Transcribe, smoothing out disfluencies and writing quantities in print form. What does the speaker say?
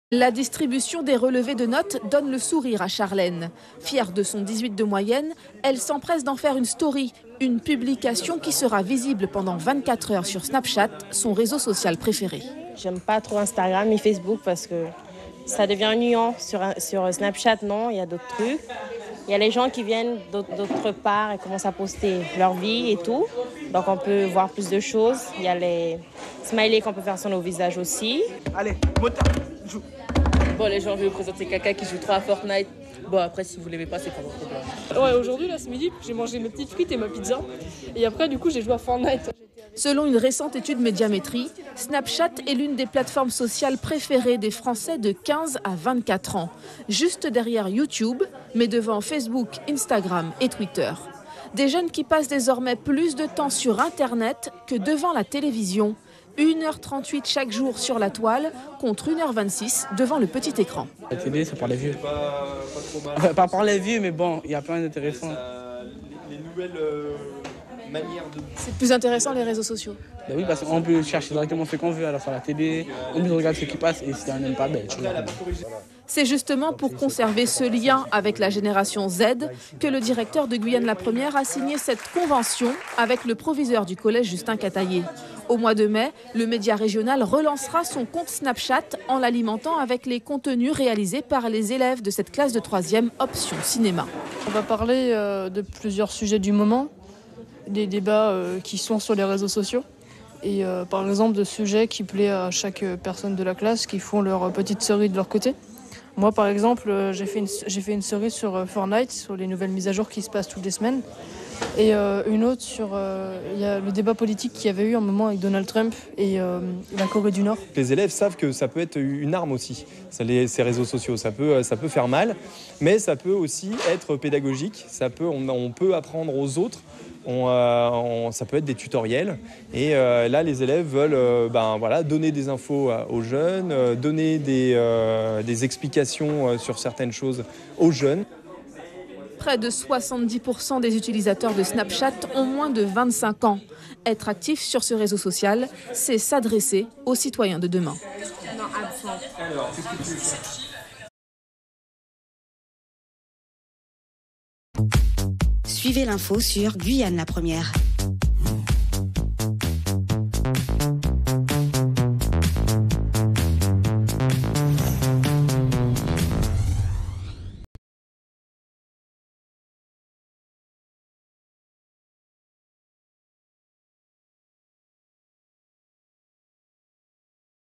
La distribution des relevés de notes donne le sourire à Charlène. Fière de son 18 de moyenne, elle s'empresse d'en faire une story, une publication qui sera visible pendant 24 heures sur Snapchat, son réseau social préféré. J'aime pas trop Instagram et Facebook parce que ça devient ennuyant. Sur Snapchat, non, il y a d'autres trucs. Il y a les gens qui viennent d'autre part et commencent à poster leur vie et tout. Donc on peut voir plus de choses. Il y a les smileys qu'on peut faire sur nos visages aussi. Allez, motard, joue. Bon, les gens, je vais vous présenter Kaka qui joue trop à Fortnite. Bon, après, si vous l'aimez pas, c'est pas votre problème. Ouais, aujourd'hui, là, ce midi, j'ai mangé mes petites frites et ma pizza. Et après, du coup, j'ai joué à Fortnite. Selon une récente étude Médiamétrie, Snapchat est l'une des plateformes sociales préférées des Français de 15 à 24 ans, juste derrière YouTube, mais devant Facebook, Instagram et Twitter. Des jeunes qui passent désormais plus de temps sur Internet que devant la télévision. 1h38 chaque jour sur la toile contre 1h26 devant le petit écran. La télé, c'est pour les vieux. Pas pour les vieux, mais bon, il y a plein d'intéressants. Les nouvelles manières de... C'est plus intéressant les réseaux sociaux. Ben oui, parce qu'on peut chercher directement ce qu'on veut alors sur la télé, on peut regarder ce qui passe et si on n'aime pas, ben tu regardes. C'est justement pour conserver ce lien avec la génération Z que le directeur de Guyane la Première a signé cette convention avec le proviseur du collège Justin Cataillé. Au mois de mai, le média régional relancera son compte Snapchat en l'alimentant avec les contenus réalisés par les élèves de cette classe de 3e option cinéma. On va parler de plusieurs sujets du moment, des débats qui sont sur les réseaux sociaux. Et par exemple de sujets qui plaisent à chaque personne de la classe, qui font leur petite série de leur côté. Moi par exemple, j'ai fait une série sur Fortnite, sur les nouvelles mises à jour qui se passent toutes les semaines. Et une autre sur il y a le débat politique qu'il y avait eu un moment avec Donald Trump et la Corée du Nord. Les élèves savent que ça peut être une arme aussi, ces réseaux sociaux. Ça peut faire mal, mais ça peut aussi être pédagogique. On peut apprendre aux autres. Ça peut être des tutoriels et là les élèves veulent donner des infos aux jeunes, donner des explications sur certaines choses aux jeunes. Près de 70% des utilisateurs de Snapchat ont moins de 25 ans. Être actif sur ce réseau social, c'est s'adresser aux citoyens de demain. Suivez l'info sur Guyane la Première.